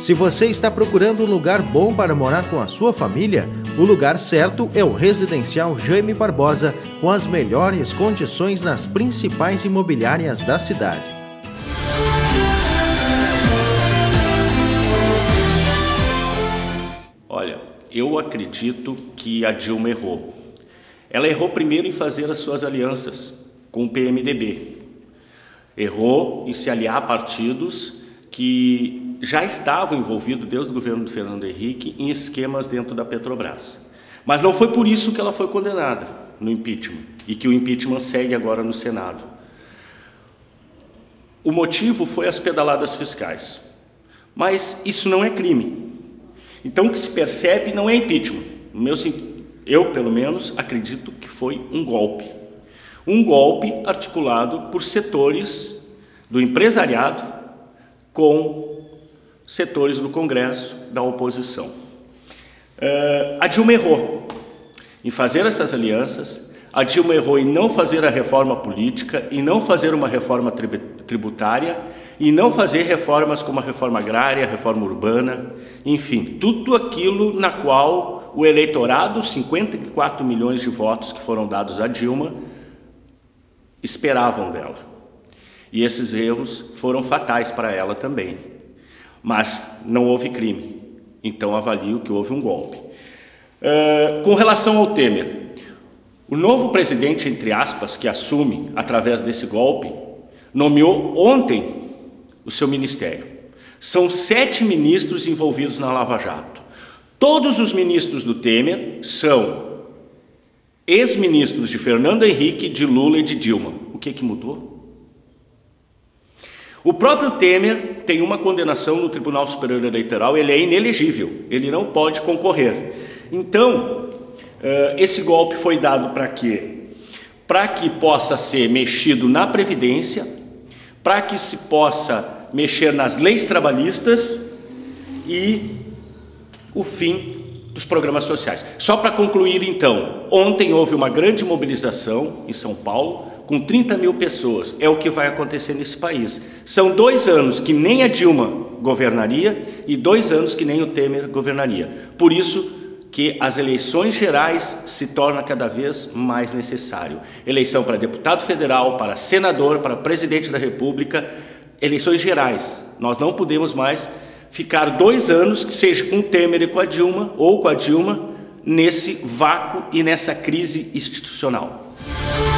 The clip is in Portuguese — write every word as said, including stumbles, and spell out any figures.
Se você está procurando um lugar bom para morar com a sua família, o lugar certo é o Residencial Jaime Barbosa, com as melhores condições nas principais imobiliárias da cidade. Olha, eu acredito que a Dilma errou. Ela errou primeiro em fazer as suas alianças com o P M D B. Errou em se aliar a partidos que já estavam envolvidos, desde o governo do Fernando Henrique, em esquemas dentro da Petrobras. Mas não foi por isso que ela foi condenada no impeachment, e que o impeachment segue agora no Senado. O motivo foi as pedaladas fiscais. Mas isso não é crime. Então o que se percebe não é impeachment. No meu, eu, pelo menos, acredito que foi um golpe. Um golpe articulado por setores do empresariado com setores do Congresso, da oposição. Uh, a Dilma errou em fazer essas alianças, a Dilma errou em não fazer a reforma política, em não fazer uma reforma tributária, e não fazer reformas como a reforma agrária, a reforma urbana, enfim, tudo aquilo na qual o eleitorado, cinquenta e quatro milhões de votos que foram dados a Dilma, esperavam dela. E esses erros foram fatais para ela também. Mas não houve crime, então avalio que houve um golpe. Uh, com relação ao Temer, o novo presidente, entre aspas, que assume através desse golpe, nomeou ontem o seu ministério. São sete ministros envolvidos na Lava Jato. Todos os ministros do Temer são ex-ministros de Fernando Henrique, de Lula e de Dilma. O que que mudou? O próprio Temer tem uma condenação no Tribunal Superior Eleitoral, ele é inelegível, ele não pode concorrer. Então, esse golpe foi dado para quê? Para que possa ser mexido na Previdência, para que se possa mexer nas leis trabalhistas e o fim dos programas sociais. Só para concluir, então, ontem houve uma grande mobilização em São Paulo, com trinta mil pessoas, é o que vai acontecer nesse país. São dois anos que nem a Dilma governaria e dois anos que nem o Temer governaria. Por isso que as eleições gerais se tornam cada vez mais necessário. Eleição para deputado federal, para senador, para presidente da República, eleições gerais. Nós não podemos mais ficar dois anos, que seja com o Temer e com a Dilma, ou com a Dilma, nesse vácuo e nessa crise institucional.